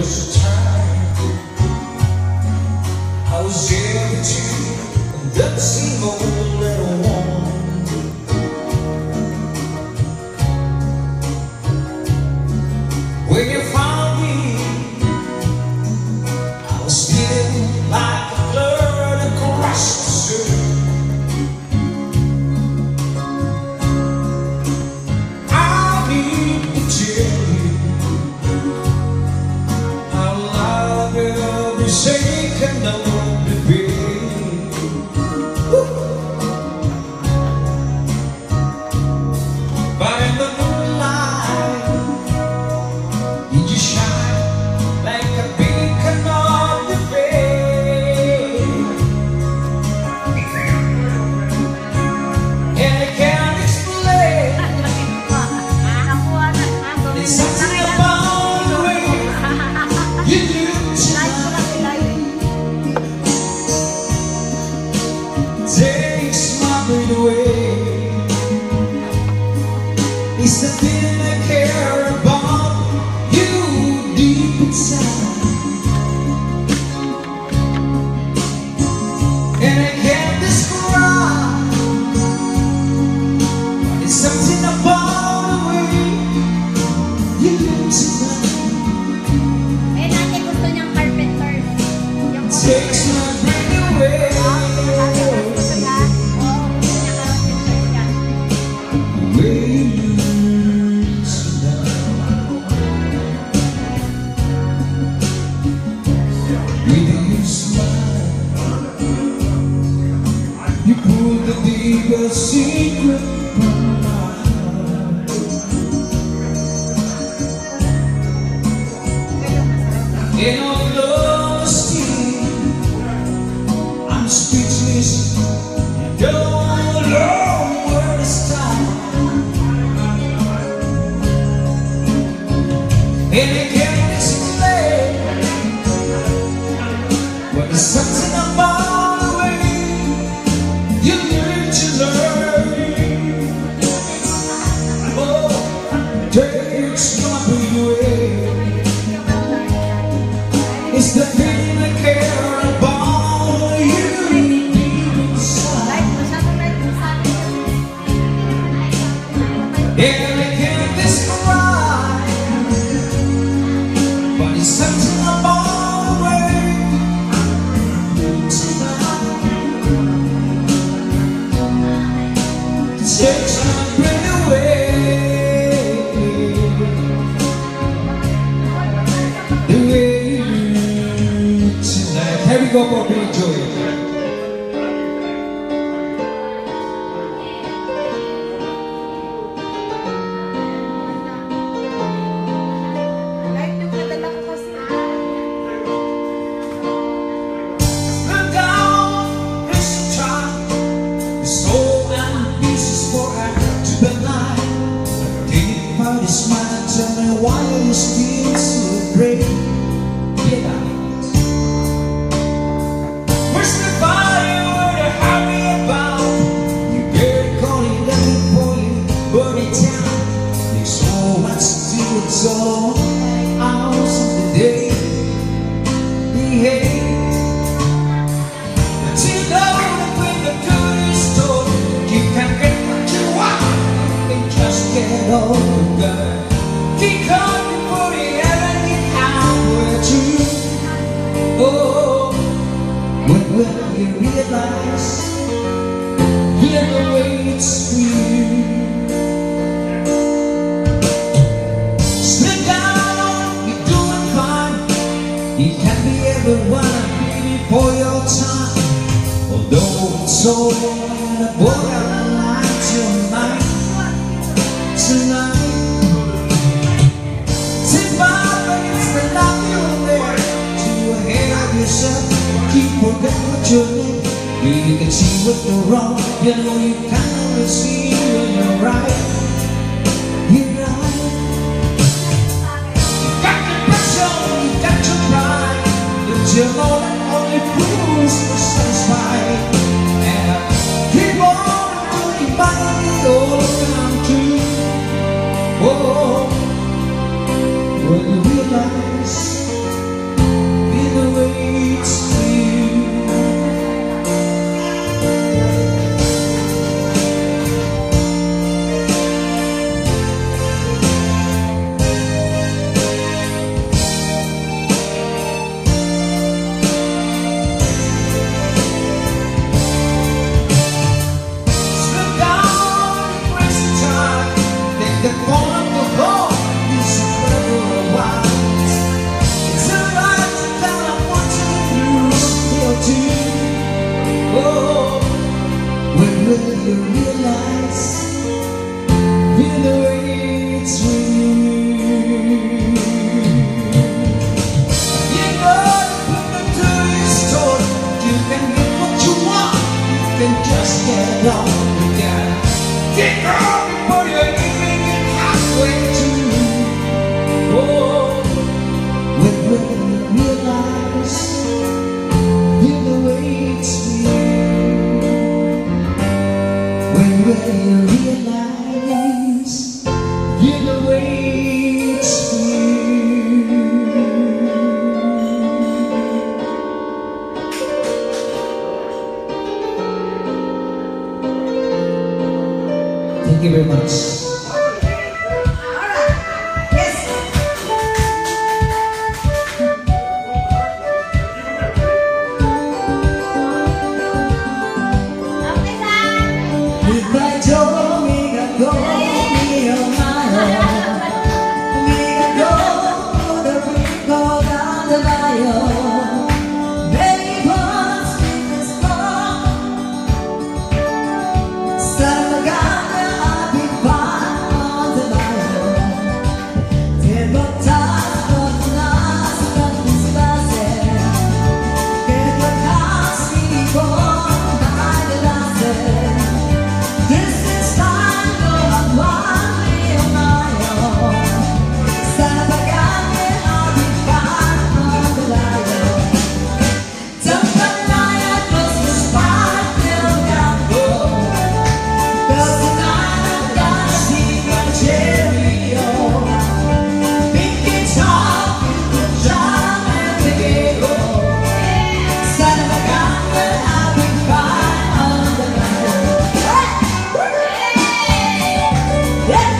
was a time I was there with you, and that same old little woman. When you found me, I was feeling like a bird across the sea. I need to tell you how loud every second of the beat. But in the moonlight, you just shine like a beacon on the bay. And I can't explain, it's something about the way you look tonight. Takes my breath away. It's the feeling I care about you deep inside. And I can't describe, it's something about the way you look tonight. Eh, nanti gusto niyang carpenter. Yung Takes my breath away. gusto niya. Oo, gusto niya carpenter siya. The way you look tonight. With your smile, you pull the deepest secret from my heart. In all honesty, I'm speechless. Don't know where to start. And I can't explain, but there's something about the way you learn to learn. Oh, takes my breath away. It's the thing I care about you deep inside. And I can't describe, but it's something about the way you look tonight. Takes my breath away. The way you look tonight. Here we go for Billy Joel. Live yung nadala ko kasi. Look down, this time, soul and pieces for after the night. Think about your smile, tell me why you still so great. Get out. Where's the fire? Where to hurry about? You get caught in looking for you, but in town, there's so much to do. It's all hours of the day. Behave. But you know that when the good is told, you can get what you want and just get over the gun. Keep coming for the heaven and outward you. Oh, when will you realize you're the way it's for you? Slow down, you're doing fine. You can be everyone I'm feeling for your time. Although it's so long, boy, I like tonight. Tonight, sit back against the love you're there. To ahead of yourself, keep forget what you're doing. You can see what you're wrong. You know you can only see when you're right. You're right. You got the pressure, you got your pride. But you know that only fools are satisfied. And keep on doing money all around you. Oh, when you realize much. Alright. Yes. Okay, sir. Goodbye, Joe, miga go, mio mio. Miga go, the rico down the bio. Baby, what's in the storm? Salvagana, I'll be fine on the bio. Tempo tasto, nasca, dispase. Que tu casi con dai lasse. This is time for a mio mio. Salvagana, I'll be fine on the bio. Jambalaya, close the spot, till campo. Cause tonight I'm gonna see my cherry-o. Big guitar, the drum and the giggle. Son of a gun, I'll be fine on the line. Yeah.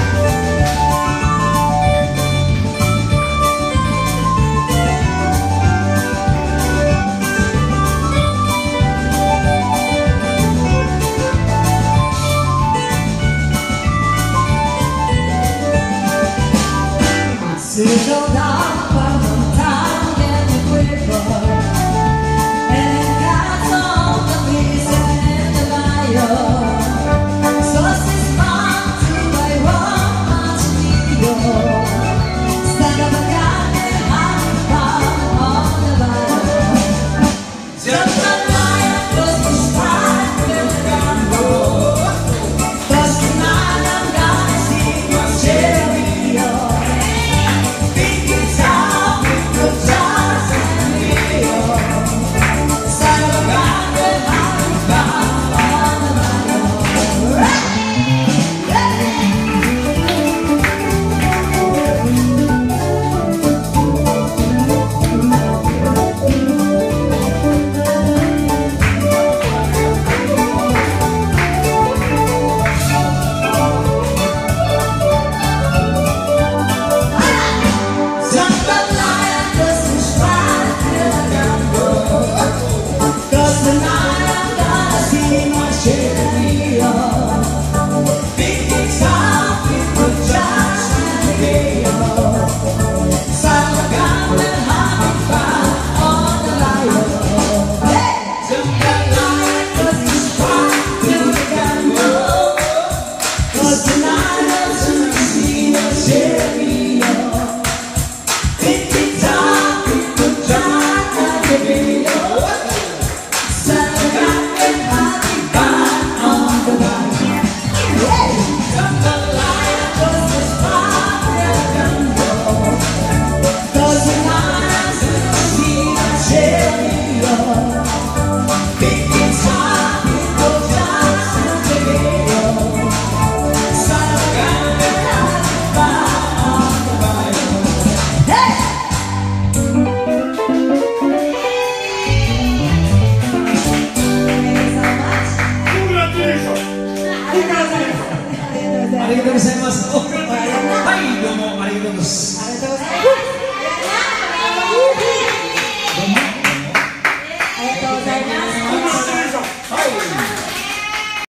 Settle down from the town and the river, and it got all the reason in the lion. So she's bound to my romance video. Son of a gun, I'm found on the lion. Just a lion, close the spot, till the gun goes. 'Cause tonight I'm gonna see my cherry-o. Big guitar with the jazz and the giggle. Son of a gun, I'm found on the lion. Jambalaya, close the spot, till the gun goes. 'Cause tonight I'm gonna see my cherry-o. Big guitar with the jazz and the giggle. Son of a gun, I'm found on the lion. Jambalaya, close the spot, till the gun goes. 'Cause tonight I'm gonna see my cherry-o. Big guitar with the jazz and the giggle. Son of a gun, I'll be fine on the line. Jambalaya, close the spot, till the gun goes. 'Cause tonight I'm gonna see my cherry-o. Big guitar with the jazz and the giggle. Son of a gun, I'll be fine on the line. Hey! Congratulations. Arigatou gozaimasu.